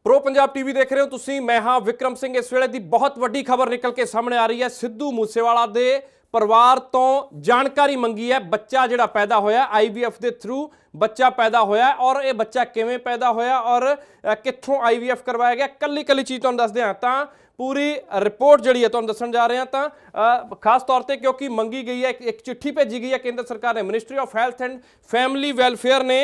Pro Punjab TV देख रहे हो तुसी। मैं हाँ विक्रम सिंह। इस वेले दी बहुत वड्डी खबर निकल के सामने आ रही है। सिद्धू मूसेवाला दे परिवार तो जानकारी मंगी है। बच्चा जिहड़ा पैदा होया IVF के थ्रू बच्चा पैदा होया और ये बच्चा किवें पैदा होया और कित्थों IVF करवाया गया, कल्ली कल्ली चीज़ तुहानूं दसदे हां। तां पूरी रिपोर्ट जी है तुहानूं दस्सण जा रहे हैं। तो खास तौर पर क्योंकि मंगी गई है, एक चिट्ठी भेजी गई है केंद्र सरकार ने, ministry of health and family welfare ने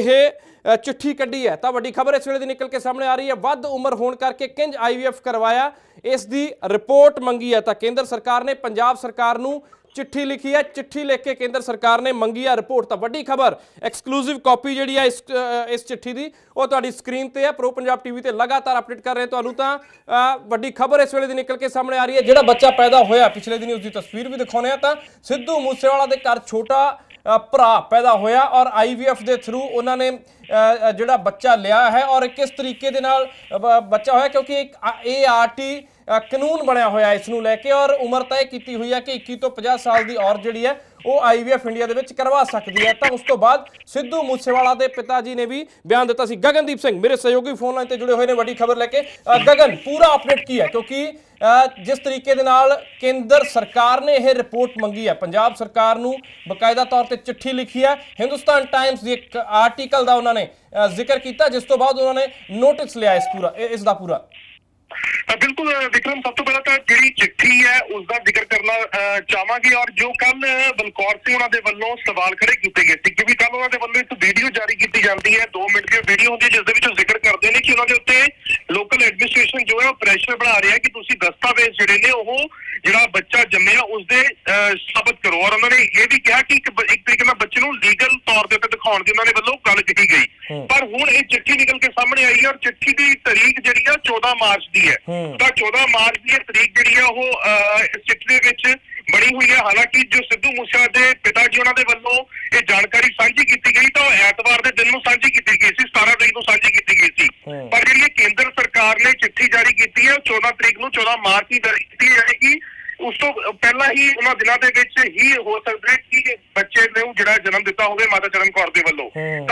यह चिट्ठी कढ़ी है। तो वड्डी खबर इस वेले दी निकल के सामने आ रही है। वध उम्र होने करके किंज IVF करवाया, इसकी रिपोर्ट मंगी है। तो केंद्र सरकार ने पंजाब सरकार नूं चिट्ठी लिखी है। चिट्ठी लिख के केंद्र सरकार ने मंगी है रिपोर्ट। तो वड्डी खबर एक्सक्लूसिव कॉपी जी है इस चिट्ठी की वो तुहाडी स्क्रीन पर है। प्रो पंजाब टीवी ते लगातार अपडेट कर रहे हैं तुहानूं। तां वड्डी खबर इस वेले दी निकल के सामने आ रही है। जिहड़ा बच्चा पैदा होया पिछले दिन उसकी तस्वीर भी दिखाने। तो सिद्धू मूसेवाला दे घर छोटा भरा पैदा होया और IVF के थ्रू उन्होंने जिहड़ा बच्चा लिया है और किस तरीके दे नाल बच्चा होया, क्योंकि एक ART कानून बनया होया इसनूं लैके और उम्र तय की हुई है कि 21 तो 50 साल की औरत जिहड़ी है वो IVF इंडिया दे विच करवा सकती है। तो उस तो बाद सिद्धू मूसेवाला के पिता जी ने भी बयान दिता सी। गगनदीप सिंह मेरे सहयोगी फोन लाइन पर जुड़े हुए हैं वड्डी खबर लैके। गगन पूरा अपडेट की है, क्योंकि जिस तरीके दे नाल केंद्र सरकार ने यह रिपोर्ट मंगी है, पंजाब सरकार नूं बकायदा तौर पर चिट्ठी लिखी है। हिंदुस्तान टाइम्स की एक आर्टिकल का उन्होंने जिक्र किया, जिस तो बाद उन्होंने नोटिस लिया इसका पूरा। बिल्कुल विक्रम, सब तो पहला तो जी चिट्ठी है उसका जिक्र करना चाहांगे। और जो कल बलकौर सिंह उन्होंने वालों सवाल खड़े किए गए थे, क्योंकि कल उन्होंने वालों एक वीडियो जारी की जाती है, 2 मिनट की वीडियो होती है जिसके जिक्र करते हैं कि उन्होंने उत्ते लोकल एडमिनिस्ट्रेशन जो है प्रेशर बना रहा है कि तुसीं दस्तावेज जिहड़े ने वो जिहड़ा बच्चा जम्मिया उसदे साबित करो। और उन्होंने ये भी कहा कि एक तरीके नाल बच्चे नूं लीगल तौर पर दिखाउण दी उन्होंने वालों गल कही गई। पर हुण ये चिट्ठी निकल के सामने आई है और चिट्ठी की तारीख जिहड़ी है 14 मार्च की है। तो 14 मार्च की तारीख जिहड़ी है वो इस चिट्ठी दे विच बनी हुई है। हालांकि जो सिद्धू मूसेवाला के पिता जी उन्होंने वालों ये जानकारी साझी की गई तो ऐतवार के दिन साझी की गई सी, 17 तरीक को साझी की गई थी। पर जी केंद्र सरकार ने चिट्ठी जारी की है 14 तरीक को 14 मार्च की जारी की जाएगी। उस तो पहला ही उन्होंने दिनों के ही हो सकता है कि बच्चे ने जिहड़ा जन्म दिता हो माता चरण कौर के वालों।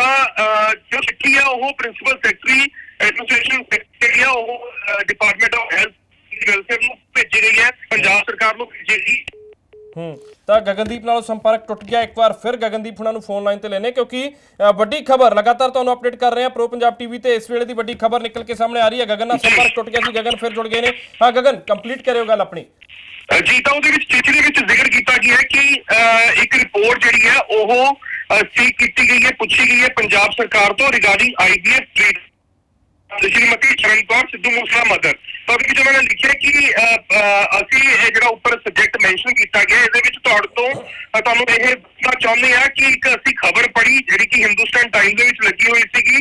जो चिट्ठी है वो प्रिंसीपल सैकटरी एडमिनिस्ट्रेशन सैकटरी है वो डिपार्टमेंट ऑफ हेल्थ वेलफेयर को भेजी गई है, पंजाब सरकार को भेजी गई। तो गगनदीप नालों संपर्क टुट गया। एक बार फिर गगनदीप हुणां नूं फोन लाइन ते लेने, क्योंकि वड्डी खबर लगातार तुहानूं अपडेट कर रहे हैं प्रो पंजाब टीवी ते। इस वेले दी वड्डी खबर निकल के सामने आ रही है। गगन नाल संपर्क टुट गया सी, गगन फिर जुड़ गए ने। हाँ गगन, कंप्लीट करियो गल अपनी जी। तो चिट्ठी के जिक्र किया गया है कि एक रिपोर्ट जी है वो सीक की गई है, पूछी गई है पंजाब सरकार तो रिगार्डिंग IVF ट्रीट श्रीमती चरण कौर सिद्धू मूसेवाला मदर। तो जो मैंने लिखा कि असी जो ऊपर सब्जैक्ट मैंशन किया गया ये दसना चाहते हैं कि एक असी खबर पढ़ी जी कि हिंदुस्तान टाइम्स लगी हुई सी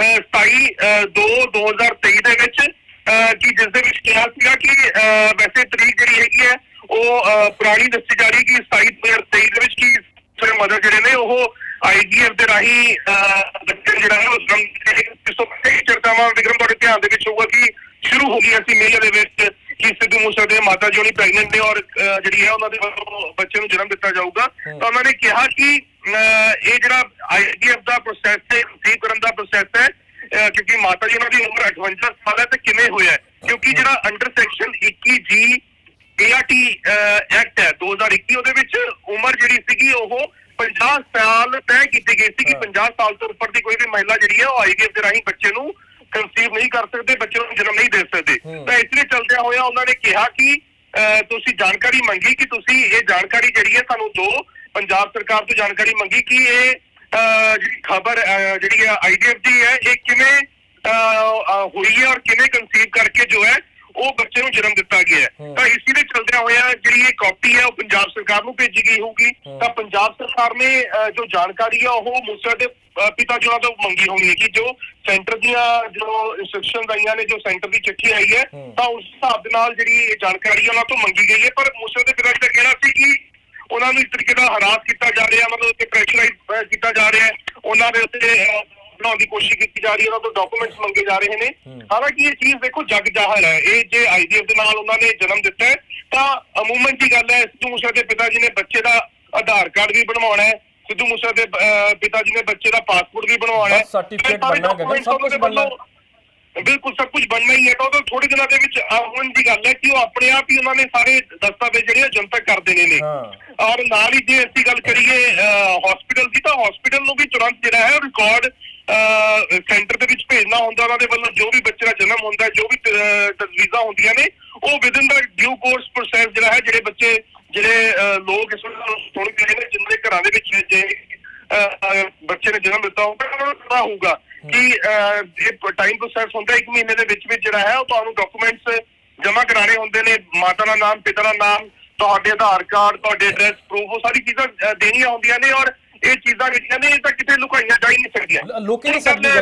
27/2/2023 कि जिस कहा कि वैसे तरीक जी है वो पुरानी दसी जा रही कि 27/2023 की मदर जोड़े ने वो IVF के राही बच्चे जो है चर्चावां विक्रम तुहाडे ध्यान दे विच होगा कि शुरू हो गई सी मेले दे विच कि सिद्धू मूसेवाला दे माता जी प्रेगनेंट ने और जी है उन्होंने बच्चे को जन्म दिता जाऊगा। तो उन्होंने कहा कि ये जो IVF का प्रोसैस है, कंसीव करने का प्रोसैस है, क्योंकि माता जी उन्होंने उम्र 58 साल है तो किवें होया, क्योंकि जो under section 21G ART act है 2021 ਉਹਦੇ ਵਿੱਚ उम्र ਜਿਹੜੀ ਸੀਗੀ ਉਹ 50 साल तय की गई थी कि 50 साल तो ऊपर की कोई भी महिला जी है IVF के राही बच्चे को कंसीव नहीं कर सकते, बच्चे को जन्म नहीं दे सकते। तो इसलिए चलदे होया उन्होंने कहा कि तुसी जानकारी मंगी कि तुसी ये जानकारी जी है सानू दो। पंजाब सरकार तो जानकारी मंगी कि ये जी खबर जी IVF की है ये किवें हुई है और किवें कंसीव करके जो है वो बच्चे को जन्म दिता गया है। तो इसी के चलदे होया जी ये कॉपी है वो पंजाब सरकार को भेजी गई होगी। तो पंजाब सरकार ने जो जानकारी है वो मूसेवाला के पिता जी तो मंगी होनी है कि जो सेंटर दियां जो इंस्ट्रक्शन आई ने, जो सेंटर की चिट्ठी आई है तो उस हिसाब के नाल जी जानकारी उन्होंने तो मंगी गई है। पर मूसेवाला के पिता जी का कहना सी कि उन्होंने इस तरीके का हरास किया जा रहा है, मतलब प्रेशराइज किया जा रहा है, उन्होंने बनाने की कोशिश की जा रही है, तो डॉक्यूमेंट्स मंगे जा रहे हैं। हालांकि ये चीज देखो जग जाहिर है, ये जो IVF के नाल उन्होंने जन्म दिता है तो अमूमन की गल है सिद्धू मूसेवाला के पिता जी ने बच्चे का आधार कार्ड भी बनवाना है, सिद्धू मूसेवाला के पिता जी ने बच्चे का पासपोर्ट भी बनवाना है, सर्टिफिकेट बनना है, सब कुछ बनना है। ਬਿਲਕੁਲ ਸਭ ਕੁਝ ਬਣਨਾ ਹੀ ਹੈ ਤਾਂ ਉਹ ਥੋੜੇ ਦਿਨਾਂ ਦੇ ਵਿੱਚ ਆਉਣ ਦੀ ਗੱਲ ਹੈ ਕਿ ਉਹ ਆਪਣੇ ਆਪ ਹੀ ਉਹਨਾਂ ਨੇ ਸਾਰੇ ਦਸਤਾਵੇਜ਼ ਜਿਹੜੇ ਜਨਤਕ ਕਰ ਦੇਣੇ ਨੇ। ਔਰ ਨਾਲ ਹੀ ਜੇ ਅਸੀਂ ਗੱਲ ਕਰੀਏ ਹਸਪੀਟਲ ਦੀ ਤਾਂ ਹਸਪੀਟਲ ਨੂੰ ਵੀ ਤੁਰੰਤ ਜਿਹੜਾ ਹੈ ਰਿਕਾਰਡ ਸੈਂਟਰ ਦੇ ਵਿੱਚ ਭੇਜਣਾ ਹੁੰਦਾ ਉਹਨਾਂ ਦੇ ਵੱਲੋਂ। ਜੋ ਵੀ ਬੱਚੇ ਦਾ ਜਨਮ ਹੁੰਦਾ, ਜੋ ਵੀ ਤਜਵੀਜ਼ਾਂ ਹੁੰਦੀਆਂ ਨੇ, ਉਹ within the due course process ਜਿਹੜਾ ਹੈ ਜਿਹੜੇ ਬੱਚੇ ਜਿਹੜੇ ਲੋਕ ਇਸ ਨੂੰ ਸੁਣ ਕੇ ਨੇ ਜਿਨ੍ਹਾਂ ਦੇ ਘਰਾਂ ਦੇ ਵਿੱਚ ਜੇ ਬੱਚੇ ਨੇ ਜਨਮ ਦਿੱਤਾ ਹੋਊਗਾ ਉਹਨਾਂ ਨੂੰ ਪਤਾ ਹੋਊਗਾ ਕਿ ਇਹ ਟਾਈਮ ਪ੍ਰੋਸੈਸ ਹੁੰਦਾ 1 ਮਹੀਨੇ ਦੇ ਵਿੱਚ ਜਿਹੜਾ ਹੈ ਉਹ ਤੁਹਾਨੂੰ ਡਾਕੂਮੈਂਟਸ ਜਮ੍ਹਾਂ ਕਰਾਣੇ ਹੁੰਦੇ ਨੇ। ਮਾਤਾ ਦਾ ਨਾਮ, ਪਿਤਾ ਦਾ ਨਾਮ, ਤੁਹਾਡੇ ਆਧਾਰ ਕਾਰਡ, ਤੁਹਾਡੇ ਐਡਰੈਸ ਪ੍ਰੂਫ, ਉਹ ਸਾਰੀ ਚੀਜ਼ਾਂ ਦੇਣੀਆਂ ਹੁੰਦੀਆਂ ਨੇ। ਔਰ ਇਹ ਚੀਜ਼ਾਂ ਜਿਹੜੀਆਂ ਨੇ ਇਹ ਤਾਂ ਕਿਤੇ ਲੁਕਾਈਆਂ ਜਾ ਹੀ ਨਹੀਂ ਸਕਦੀਆਂ। ਲੋਕੀ ਨਹੀਂ ਸਕਦੇ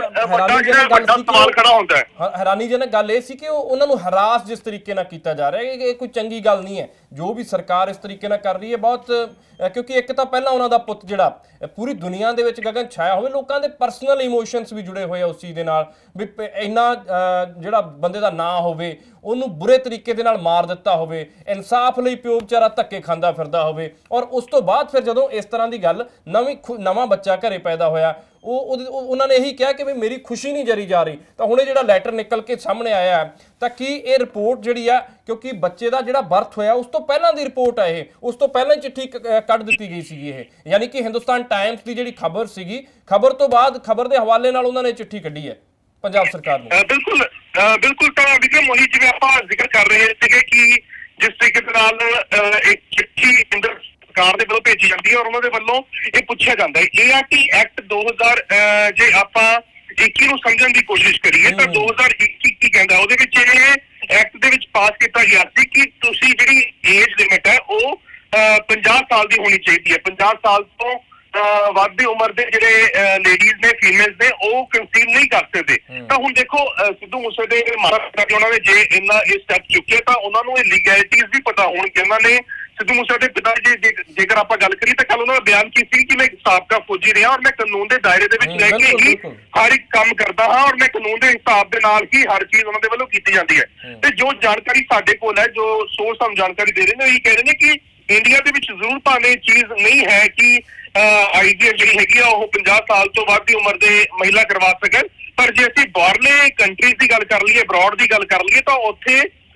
ਵੱਡਾ ਸਵਾਲ ਖੜਾ ਹੁੰਦਾ ਹੈ। ਹੈਰਾਨੀਜਨਕ ਗੱਲ ਇਹ ਸੀ ਕਿ ਉਹਨਾਂ ਨੂੰ ਹਰਾਸ ਜਿਸ ਤਰੀਕੇ ਨਾਲ ਕੀਤਾ ਜਾ ਰਿਹਾ ਹੈ ਇਹ ਕੋਈ ਚੰਗੀ ਗੱਲ ਨਹੀਂ ਹੈ ਜੋ ਵੀ ਸਰਕਾਰ ਇਸ ਤਰੀਕੇ ਨਾਲ ਕਰ ਰਹੀ ਹੈ ਬਹੁਤ। ਕਿਉਂਕਿ ਇੱਕ ਤਾਂ ਪਹਿਲਾਂ ਉਹਨਾਂ ਦਾ ਪੁੱਤ ਜਿਹੜਾ ਪੂਰੀ ਦੁਨੀਆ ਦੇ ਵਿੱਚ ਗਗਨ ਛਾਇਆ ਹੋਵੇ, ਲੋਕਾਂ ਦੇ ਪਰਸਨਲ ਇਮੋਸ਼ਨਸ ਵੀ ਜੁੜੇ ਹੋਏ ਆ ਉਸ ਚੀਜ਼ ਦੇ ਨਾਲ ਵੀ ਇੰਨਾ ਜਿਹੜਾ ਬੰਦੇ ਦਾ ਨਾਂ ਹੋਵੇ ਉਹਨੂੰ ਬੁਰੇ ਤਰੀਕੇ ਦੇ ਨਾਲ ਮਾਰ ਦਿੱਤਾ ਹੋਵੇ, ਇਨਸਾਫ ਲਈ ਪਿਓ ਵਿਚਾਰਾ ਧੱਕੇ ਖਾਂਦਾ ਫਿਰਦਾ ਹੋਵੇ। ਔਰ ਉਸ ਤੋਂ ਬਾਅਦ ਫਿਰ ਜਦੋਂ ਇਸ ਤਰ੍ਹਾਂ ਦੀ ਗੱਲ ਨਵਾਂ ਬੱਚਾ ਘਰੇ ਪੈਦਾ ਹੋਇਆ ਉਹਨਾਂ ਨੇ ਇਹੀ ਕਿਹਾ ਕਿ ਵੀ ਮੇਰੀ ਖੁਸ਼ੀ ਨਹੀਂ ਜਰੀ ਜਾ ਰਹੀ। ਤਾਂ ਹੁਣ ਇਹ ਜਿਹੜਾ ਲੈਟਰ ਨਿਕਲ ਕੇ ਸਾਹਮਣੇ ਆਇਆ ਹੈ ਤਾਂ ਕੀ ਇਹ ਰਿਪੋਰਟ ਜਿਹੜੀ ਆ, ਕਿਉਂਕਿ ਬੱਚੇ ਦਾ ਜਿਹੜਾ ਬਰਥ ਹੋਇਆ ਉਸ ਤੋਂ ਪਹਿਲਾਂ ਦੀ ਰਿਪੋਰਟ ਹੈ ਇਹ, ਉਸ ਤੋਂ ਪਹਿਲਾਂ ਹੀ ਚਿੱਠੀ ਕੱਢ ਦਿੱਤੀ ਗਈ ਸੀਗੀ ਇਹ, ਯਾਨੀ ਕਿ ਹਿੰਦੁਸਤਾਨ ਟਾਈਮਸ ਦੀ ਜਿਹੜੀ ਖਬਰ ਸੀਗੀ, ਖਬਰ ਤੋਂ ਬਾਅਦ ਖਬਰ ਦੇ ਹਵਾਲੇ ਨਾਲ ਉਹਨਾਂ ਨੇ ਚਿੱਠੀ ਕੱਢੀ ਹੈ ਪੰਜਾਬ ਸਰਕਾਰ ਨੂੰ। ਬਿਲਕੁਲ ਤਾਂ ਵਿਕਰਮ ਉਹੀ ਜਿਵੇਂ ਆਪਾਂ ਜ਼ਿਕਰ ਕਰ ਰਹੇ ਸੀਗੇ ਕਿ ਜਿਸ ਤਰੀਕੇ ਨਾਲ ਇੱਕ ਚਿੱਠੀ ਸਰਕਾਰ ਦੇ ਵੱਲੋਂ ਭੇਜੀ ਜਾਂਦੀ ਹੈ ਔਰ ਉਹਨਾਂ ਦੇ ਵੱਲੋਂ ਇਹ ਪੁੱਛਿਆ ਜਾਂਦਾ ਹੈ ਇਹ ਆ ਕਿ ਐਕਟ 2000 ਜੇ ਆਪਾਂ 21 ਨੂੰ ਸਮਝਣ ਦੀ ਕੋਸ਼ਿਸ਼ ਕਰੀਏ ਤਾਂ 2021 ਕੀ ਕਹਿੰਦਾ ਉਹਦੇ ਵਿੱਚ ਇਹ ਐਕਟ ਦੇ ਵਿੱਚ ਪਾਸ ਕੀਤਾ ਗਿਆ ਸੀ ਕਿ ਤੁਸੀਂ ਜਿਹੜੀ ਏਜ ਲਿਮਿਟ ਹੈ ਉਹ 50 ਸਾਲ ਦੀ ਹੋਣੀ ਚਾਹੀਦੀ ਹੈ। 50 ਸਾਲ ਤੋਂ ਵੱਧ ਦੀ ਉਮਰ ਦੇ ਜਿਹੜੇ ਲੇਡੀਜ਼ ਨੇ, ਫੀਮੇਲਸ ਨੇ, ਉਹ ਕੰਸੀਵ ਨਹੀਂ ਕਰ ਸਕਦੇ। ਤਾਂ ਹੁਣ ਦੇਖੋ ਸਿੱਧੂ ਮੂਸੇ ਦੇ ਮਾਤਾ ਪਿਤਾ ਉਹਨਾਂ ਨੇ ਜੇ ਇੰਨਾ ਇਹ ਸਟੈਪ ਚੁੱਕਿਆ ਤਾਂ ਉਹਨਾਂ ਨੂੰ ਇਹ ਲੀਗੈਲਿਟੀਜ਼ ਵੀ ਪਤਾ ਹੋਣਗੇ। ਉਹਨਾਂ ਨੇ ਸਿੱਧੂ ਮੂਸੇ ਦੇ ਪਿਤਾ ਜੀ ਜੇਕਰ ਆਪਾਂ ਗੱਲ ਕਰੀਏ ਤਾਂ ਕੱਲ ਉਹਨਾਂ ਦਾ ਬਿਆਨ ਕੀ ਸੀ ਕਿ ਮੈਂ ਸਾਬਕਾ ਫੌਜੀ ਰਿਹਾ ਔਰ ਮੈਂ ਕਾਨੂੰਨ ਦੇ ਦਾਇਰੇ ਦੇ ਵਿੱਚ ਰਹਿ ਕੇ ਹੀ ਹਰ ਇੱਕ ਕੰਮ ਕਰਦਾ ਹਾਂ ਔਰ ਮੈਂ ਕਾਨੂੰਨ ਦੇ ਹਿਸਾਬ ਦੇ ਨਾਲ ਹੀ ਹਰ ਚੀਜ਼ ਉਹਨਾਂ ਦੇ ਵੱਲੋਂ ਕੀਤੀ ਜਾਂਦੀ ਹੈ। ਤੇ ਜੋ ਜਾਣਕਾਰੀ ਸਾਡੇ ਕੋਲ ਹੈ, ਜੋ ਸੋਰਸ ਸਾਨੂੰ ਜਾਣਕਾਰੀ ਦੇ ਰਹੇ ਨੇ, ਉਹ ਇਹ ਕਹਿ ਰਹੇ ਨੇ ਕਿ ਇੰਡੀਆ ਦੇ ਵਿੱਚ ਜ਼ਰੂਰ ਭਾਵੇਂ ਚੀਜ਼ ਨਹੀਂ ਹੈ ਕਿ IVF ਜਿਹੜੀ ਹੈਗੀ ਆ ਉਹ 50 ਸਾਲ ਤੋਂ ਵੱਧ ਦੀ ਉਮਰ ਦੇ ਮਹਿਲਾ ਕਰਵਾ ਸਕਣ, ਪਰ ਜੇ ਅਸੀਂ ਬਾਹਰਲੇ ਕੰਟਰੀਜ਼ ਦੀ ਗੱਲ ਕਰ ਲਈਏ, ਅਬਰੋਡ ਦੀ ਗੱਲ ਕਰ ਲਈਏ ਤਾਂ ਉੱਥੇ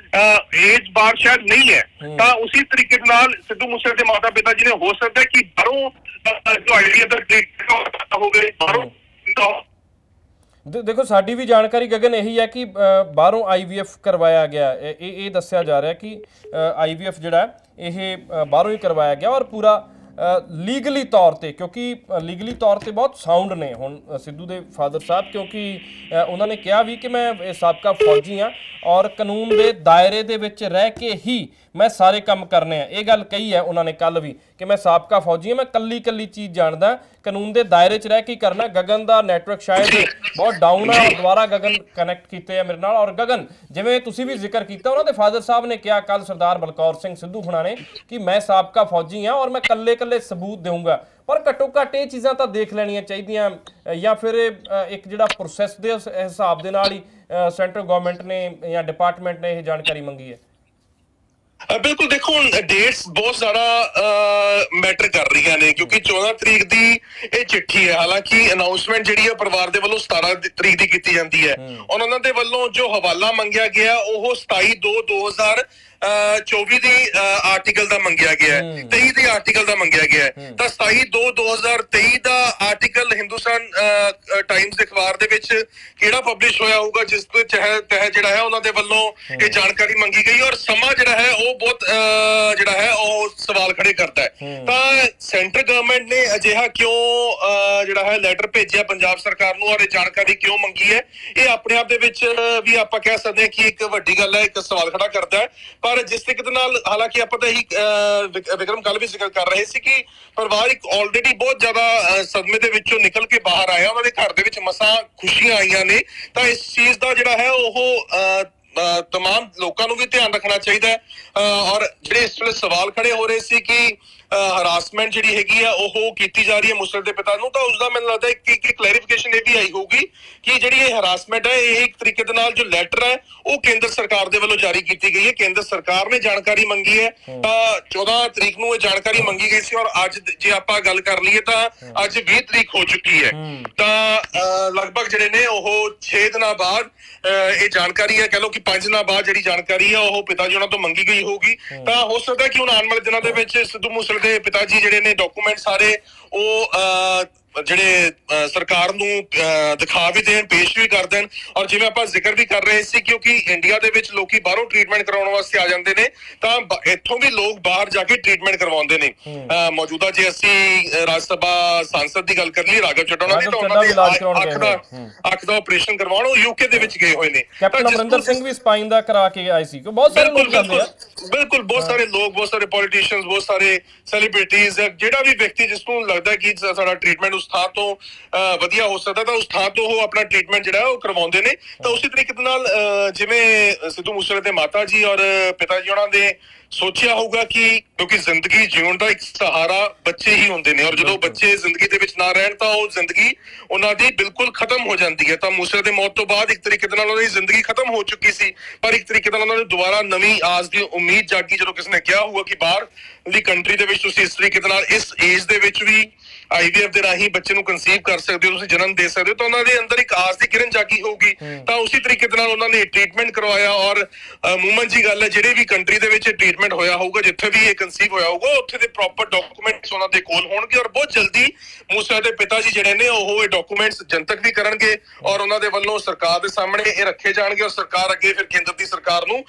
ਏਜ ਬਾਰ ਸ਼ਾਇਦ ਨਹੀਂ ਹੈ। ਤਾਂ ਉਸੇ ਤਰੀਕੇ ਨਾਲ ਸਿੱਧੂ ਮੂਸੇ ਦੇ ਮਾਤਾ ਪਿਤਾ ਜੀ ਨੇ ਹੋ ਸਕਦਾ ਕਿ ਬਾਹਰੋਂ ਜੋ IVF ਦਾ ਟ੍ਰੀਟਮੈਂਟ ਹੋਵੇ ਬਾਹਰੋਂ। ਦੇਖੋ ਸਾਡੀ ਵੀ ਜਾਣਕਾਰੀ ਗਗਨ ਇਹੀ ਹੈ ਕਿ ਬਾਹਰੋਂ IVF ਕਰਵਾਇਆ ਗਿਆ, ਇਹ ਦੱਸਿਆ ਜਾ ਰਿਹਾ ਕਿ IVF ਜਿਹੜਾ ਇਹ ਬਾਹਰੋਂ ਹੀ ਕਰਵਾਇਆ ਗਿਆ ਔਰ ਪੂਰਾ ਲੀਗਲੀ ਤੌਰ ਤੇ, ਕਿਉਂਕਿ ਲੀਗਲੀ ਤੌਰ ਤੇ ਬਹੁਤ ਸਾਊਂਡ ਨੇ ਹੁਣ ਸਿੱਧੂ ਦੇ ਫਾਦਰ ਸਾਹਿਬ, ਕਿਉਂਕਿ ਉਹਨਾਂ ਨੇ ਕਿਹਾ ਵੀ ਕਿ ਮੈਂ ਸਾਬਕਾ ਫੌਜੀ ਹਾਂ ਔਰ ਕਾਨੂੰਨ ਦੇ ਦਾਇਰੇ ਦੇ ਵਿੱਚ ਰਹਿ ਕੇ ਹੀ ਮੈਂ ਸਾਰੇ ਕੰਮ ਕਰਨੇ ਆ। ਇਹ ਗੱਲ ਕਹੀ ਹੈ ਉਹਨਾਂ ਨੇ ਕੱਲ ਵੀ ਕਿ ਮੈਂ ਸਾਬਕਾ ਫੌਜੀ ਹਾਂ, ਮੈਂ ਕੱਲੀ ਚੀਜ਼ ਜਾਣਦਾ, ਕਾਨੂੰਨ ਦੇ ਦਾਇਰੇ 'ਚ ਰਹਿ ਕੇ ਕਰਨਾ। ਗਗਨ ਦਾ ਨੈਟਵਰਕ ਸ਼ਾਇਦ ਬਹੁਤ ਡਾਊਨ ਆ, ਦੁਬਾਰਾ ਗਗਨ ਕਨੈਕਟ ਕੀਤੇ ਆ ਮੇਰੇ ਨਾਲ। ਔਰ ਗਗਨ, ਜਿਵੇਂ ਤੁਸੀਂ ਵੀ ਜ਼ਿਕਰ ਕੀਤਾ, ਉਹਨਾਂ ਦੇ ਫਾਦਰ ਸਾਹਿਬ ਨੇ ਕਿਹਾ ਕੱਲ ਸਰਦਾਰ ਬਲਕੌਰ ਸਿੰਘ ਸਿੱਧੂ ਹੁਣਾਂ ਨੇ ਕਿ ਮੈਂ ਸਾਬਕਾ ਫੌਜੀ ਹਾਂ ਔਰ ਮੈਂ ਕੱਲੇ ਸਬੂਤ ਦੇਵਾਂਗਾ। ਪਰ ਘੱਟੋ ਘੱਟ ਇਹ ਚੀਜ਼ਾਂ ਤਾਂ ਦੇਖ ਲੈਣੀਆਂ ਚਾਹੀਦੀਆਂ, ਜਾਂ ਫਿਰ ਇੱਕ ਜਿਹੜਾ ਪ੍ਰੋਸੈਸ ਦੇ ਹਿਸਾਬ ਦੇ ਨਾਲ ਹੀ ਸੈਂਟਰਲ ਗਵਰਨਮੈਂਟ ਨੇ ਜਾਂ ਡਿਪਾਰਟਮੈਂਟ ਨੇ ਇਹ ਜਾਣਕਾਰੀ ਮੰਗੀ ਹੈ। ਬਿਲਕੁਲ, ਦੇਖੋ ਹੁਣ ਡੇਟਸ ਬਹੁਤ ਜ਼ਿਆਦਾ ਮੈਟਰ ਕਰ ਰਹੀਆਂ ਨੇ ਕਿਉਂਕਿ 14 ਤਰੀਕ ਦੀ ਇਹ ਚਿੱਠੀ ਹੈ। ਹਾਲਾਂਕਿ ਅਨਾਉਂਸਮੈਂਟ ਜਿਹੜੀ ਹੈ ਪਰਿਵਾਰ ਦੇ ਵੱਲੋਂ 17 ਤਰੀਕ ਦੀ ਕੀਤੀ ਜਾਂਦੀ ਹੈ ਔਰ ਉਹਨਾਂ ਦੇ ਵੱਲੋਂ ਜੋ ਹਵਾਲਾ ਮੰਗਿਆ ਗਿਆ ਉਹ 27/2/2024 ਦੀ ਆਰਟੀਕਲ ਦਾ ਮੰਗਿਆ ਗਿਆ, 23 ਦੇ ਆਰਟੀਕਲ ਦਾ ਮੰਗਿਆ ਗਿਆ। ਤਾਂ 27/2/2023 ਦਾ ਆਰਟੀਕਲ ਹਿੰਦੁਸਤਾਨ ਟਾਈਮਸ ਦੇ ਅਖਬਾਰ ਦੇ ਵਿੱਚ ਕਿਹੜਾ ਪਬਲਿਸ਼ ਹੋਇਆ ਹੋਊਗਾ ਜਿਸ ਦੇ ਤਹਿਤ ਜਿਹੜਾ ਹੈ ਉਹਨਾਂ ਦੇ ਵੱਲੋਂ ਇਹ ਜਾਣਕਾਰੀ ਮੰਗੀ ਗਈ ਔਰ ਸਮਾਂ ਜਿਹੜਾ ਹੈ ਉਹ ਬਹੁਤ ਜਿਹੜਾ ਹੈ ਉਹ ਸਵਾਲ ਖੜੇ ਕਰਦਾ ਹੈ। ਤਾਂ ਸੈਂਟਰ ਗਵਰਨਮੈਂਟ ਨੇ ਅਜਿਹਾ ਕਿਉਂ ਜਿਹੜਾ ਹੈ ਲੈਟਰ ਭੇਜਿਆ ਪੰਜਾਬ ਸਰਕਾਰ ਨੂੰ ਔਰ ਇਹ ਜਾਣਕਾਰੀ ਕਿਉਂ ਮੰਗੀ ਹੈ, ਇਹ ਆਪਣੇ ਆਪ ਦੇ ਵਿੱਚ ਵੀ ਆਪਾਂ ਕਹਿ ਸਕਦੇ ਹਾਂ ਕਿ ਇੱਕ ਵੱਡੀ ਗੱਲ ਹੈ, ਇੱਕ ਸਵਾਲ ਖੜਾ ਕਰਦਾ ਹੈ। ਪਰ ਜਿਸ ਤਰੀਕੇ ਦੇ ਨਾਲ, ਹਾਲਾਂਕਿ ਆਪਾਂ ਤਾਂ ਇਹੀ ਵਿਕਰਮ ਕੱਲ ਵੀ ਜ਼ਿਕਰ ਕਰ ਰਹੇ ਸੀ ਕਿ ਪਰਿਵਾਰ ਇੱਕ ਆਲਰੇਡੀ ਬਹੁਤ ਜ਼ਿਆਦਾ ਸਦਮੇ ਦੇ ਵਿੱਚੋਂ ਨਿਕਲ ਕੇ ਬਾਹਰ ਆਇਆ, ਉਹਨਾਂ ਦੇ ਘਰ ਦੇ ਵਿੱਚ ਮਸਾਂ ਖੁਸ਼ੀਆਂ ਆਈਆਂ ਨੇ। ਤਾਂ ਇਸ ਚੀਜ਼ ਦਾ ਜਿਹੜਾ ਹੈ ਉਹ ਤਮਾਮ ਲੋਕਾਂ ਨੂੰ ਵੀ ਧਿਆਨ ਰੱਖਣਾ ਚਾਹੀਦਾ ਹੈ। ਔਰ ਜਿਹੜੇ ਇਸ ਵੇਲੇ ਸਵਾਲ ਖੜੇ ਹੋ ਰਹੇ ਸੀ ਕਿ ਹਰਾਸਮੈਂਟ ਜਿਹੜੀ ਹੈਗੀ ਆ ਉਹ ਕੀਤੀ ਜਾ ਰਹੀ ਹੈ ਮੁਸਰਤ ਦੇ ਪਿਤਾ ਨੂੰ, ਤਾਂ ਉਸਦਾ ਮੈਨੂੰ ਲੱਗਦਾ ਇੱਕ ਕਲੈਰੀਫਿਕੇਸ਼ਨ ਇਹ ਵੀ ਆਈ ਹੋਊਗੀ ਕਿ ਜਿਹੜੀ ਇਹ ਹਰਾਸਮੈਂਟ ਹੈ ਇਹ ਇੱਕ ਤਰੀਕੇ ਦੇ ਨਾਲ ਜੋ ਲੈਟਰ ਹੈ ਉਹ ਕੇਂਦਰ ਸਰਕਾਰ ਦੇ ਵੱਲੋਂ ਜਾਰੀ ਕੀਤੀ ਗਈ ਹੈ। ਕੇਂਦਰ ਸਰਕਾਰ ਨੇ ਜਾਣਕਾਰੀ ਮੰਗੀ ਹੈ ਤਾਂ 14 ਤਰੀਕ ਨੂੰ ਇਹ ਜਾਣਕਾਰੀ ਮੰਗੀ ਗਈ ਸੀ, ਔਰ ਅੱਜ ਜੇ ਆਪਾਂ ਗੱਲ ਕਰ ਲਈਏ ਤਾਂ ਅੱਜ 20 ਤਰੀਕ ਹੋ ਚੁੱਕੀ ਹੈ। ਤਾਂ ਲਗਭਗ ਜਿਹੜੇ ਨੇ ਉਹ 6 ਦਿਨਾਂ ਬਾਅਦ ਇਹ ਜਾਣਕਾਰੀ ਹੈ, ਕਹ ਲਓ ਕਿ 5 ਦਿਨਾਂ ਬਾਅਦ ਜਿਹੜੀ ਜਾਣਕਾਰੀ ਹੈ ਉਹ ਪਿਤਾ ਜੀ ਉਹਨਾਂ ਤੋਂ ਮੰਗੀ ਗਈ ਹੋਊਗੀ। ਤਾਂ ਹੋ ਸਕਦਾ ਕਿ ਹੁਣ ਆਉਣ ਵਾਲੇ ਦਿਨਾਂ ਦੇ ਵਿੱਚ ਸਿੱਧੂ ਮੂਸੇਵਾਲੇ ਦੇ ਪਿਤਾ ਜੀ ਜਿਹੜੇ ਨੇ ਡਾਕੂਮੈਂਟ ਸਾਰੇ ਉਹ ਜਿਹੜੇ ਸਰਕਾਰ ਨੂੰ ਦਿਖਾ ਵੀ ਦੇਣ, ਪੇਸ਼ ਵੀ ਕਰ ਦੇਣ। ਔਰ ਜਿਵੇਂ ਆਪਾਂ ਜ਼ਿਕਰ ਵੀ ਕਰ ਰਹੇ ਸੀ, ਕਿਉਂਕਿ ਇੰਡੀਆ ਦੇ ਵਿੱਚ ਲੋਕੀ ਬਾਹਰੋਂ ਟ੍ਰੀਟਮੈਂਟ ਕਰਾਉਣ ਵਾਸਤੇ ਆ ਜਾਂਦੇ ਨੇ, ਤਾਂ ਇੱਥੋਂ ਵੀ ਲੋਕ ਬਾਹਰ ਜਾ ਕੇ ਟ੍ਰੀਟਮੈਂਟ ਕਰਵਾਉਂਦੇ ਨੇ। ਮੌਜੂਦਾ ਜੇ ਅਸੀਂ ਰਾਜ ਸਭਾ ਸਾਂਸਦ ਦੀ ਗੱਲ ਕਰ ਲਈ, ਰਾਘਵ ਚੱਡਾ ਦੀ, ਤਾਂ ਉਹਨਾਂ ਦੇ ਅੱਖ ਦਾ ਆਪਰੇਸ਼ਨ ਕਰਵਾਉਣ ਉਹ ਯੂਕੇ ਦੇ ਵਿੱਚ ਗਏ ਹੋਏ ਨੇ। ਕੈਪਟਨ ਅਮਰਿੰਦਰ ਸਿੰਘ ਵੀ ਸਪਾਈਨ ਦਾ ਕਰਾ ਕੇ ਆਏ ਸੀ। ਬਹੁਤ ਸਾਰੇ ਲੋਕ ਜਾਂਦੇ ਆ, ਬਿਲਕੁਲ ਬਹੁਤ ਸਾਰੇ ਲੋਕ, ਬਹੁਤ ਸਾਰੇ ਪੋਲੀਟੀਸ਼ੀਅਨਸ, ਬਹੁਤ ਸਾਰੇ ਸੈਲੀਬ੍ਰਿਟੀਜ਼, ਜਿਹੜਾ ਵੀ ਵਿਅਕਤੀ ਜਿਸ ਨੂੰ ਲੱਗਦਾ ਕਿ ਸਾਡਾ ਟ੍ਰੀਟਮੈਂਟ ਉਸ ਥਾਂ ਤੋਂ ਵਧੀਆ ਹੋ ਸਕਦਾ ਤਾਂ ਉਸ ਥਾਂ ਤੋਂ ਉਹ ਆਪਣਾ ਟ੍ਰੀਟਮੈਂਟ ਜਿਹੜਾ ਉਹ ਕਰਵਾਉਂਦੇ ਨੇ। ਤਾਂ ਉਸੇ ਤਰੀਕੇ ਦੇ ਨਾਲ ਜਿਵੇਂ ਸਿੱਧੂ ਮੂਸੇਵਾਲੇ ਦੇ ਮਾਤਾ ਜੀ ਔਰ ਪਿਤਾ ਜੀ ਉਹਨਾਂ ਦੇ ਸੋਚਿਆ ਹੋਊਗਾ ਕਿ ਕਿਉਂਕਿ ਜ਼ਿੰਦਗੀ ਜਿਉਣ ਦਾ ਇੱਕ ਸਹਾਰਾ ਬੱਚੇ ਹੀ ਹੁੰਦੇ ਨੇ, ਔਰ ਜਦੋਂ ਬੱਚੇ ਜ਼ਿੰਦਗੀ ਦੇ ਵਿੱਚ ਨਾ ਰਹਿਣ ਤਾਂ ਉਹ ਜ਼ਿੰਦਗੀ ਉਹਨਾਂ ਦੀ ਬਿਲਕੁਲ ਖਤਮ ਹੋ ਜਾਂਦੀ ਹੈ। ਤਾਂ ਮੂਸੇਵਾਲੇ ਦੀ ਮੌਤ ਤੋਂ ਬਾਅਦ ਇੱਕ ਤਰੀਕੇ ਦੇ ਨਾਲ ਉਹਨਾਂ ਦੀ ਜ਼ਿੰਦਗੀ ਖਤਮ ਹੋ ਚੁੱਕੀ ਸੀ, ਪਰ ਇੱਕ ਤਰੀਕੇ ਨਾਲ ਉਹਨਾਂ ਨੂੰ ਦੁਬਾਰਾ ਨਵੀਂ ਆਸ ਦੀ ਉਮੀਦ ਜਾਗੀ ਜਦੋਂ ਕਿਸੇ ਨੇ ਕਿਹਾ ਹੋਊਗਾ ਕਿ ਬਾਹਰ ਦੀ ਕੰਟਰੀ ਦੇ ਵਿੱਚ ਤੁਸੀਂ ਇਸ ਤਰੀਕੇ ਦੇ ਨਾਲ ਇਸ ਏਜ ਦੇ ਵਿੱਚ ਵੀ IVF ਦੇ ਰਾਹੀਂ ਬੱਚੇ ਨੂੰ ਕਨਸੀਵ ਕਰ ਸਕਦੇ ਹੋ, ਤੁਸੀਂ ਜਨਮ ਦੇ ਸਕਦੇ ਹੋ, ਤਾਂ ਉਹਨਾਂ ਦੇ ਅੰਦਰ ਇੱਕ ਆਸ ਦੀ ਕਿਰਨ ਜਾਗੀ ਹੋਊਗੀ। ਤਾਂ ਉਸੇ ਤਰੀਕੇ ਦੇ ਨਾਲ ਉਹਨਾਂ ਨੇ ਟ੍ਰੀਟਮੈਂਟ ਕਰਵਾਇਆ, ਔਰ ਅਮੂਮਨ ਜੀ ਗੱਲ ਹੈ ਜਿਹੜੇ ਵੀ ਕੰਟਰੀ ਦੇ ਵਿੱਚ ਟ੍ਰੀਟਮੈਂਟ ਹੋਇਆ ਹੋਊਗਾ, ਜਿੱਥੇ ਵੀ ਇਹ ਕਨਸੀਵ ਹੋਇਆ ਹੋਊਗਾ, ਉੱਥੇ ਦੇ ਪ੍ਰੋਪਰ ਡਾਕੂਮੈਂਟਸ ਉਹਨਾਂ ਦੇ ਕੋਲ ਹੋਣਗੇ, ਔਰ ਬਹੁਤ ਜਲਦੀ ਮੂਸੇਵਾਲੇ ਦੇ ਪਿਤਾ ਜੀ ਜਿਹੜੇ ਨੇ ਉਹ ਇਹ ਡਾਕੂਮੈਂਟਸ ਜਨਤਕ ਵੀ ਕਰਨਗੇ, ਔਰ ਉਹਨਾਂ ਦੇ ਵੱਲੋਂ ਸਰਕਾਰ ਦੇ ਸਾਹਮਣੇ ਇਹ ਰੱਖੇ ਜਾਣਗੇ, ਔਰ ਸਰਕਾਰ ਅੱਗੇ ਫਿਰ ਕੇਂਦਰ ਦੀ ਸਰਕਾਰ ਨੂੰ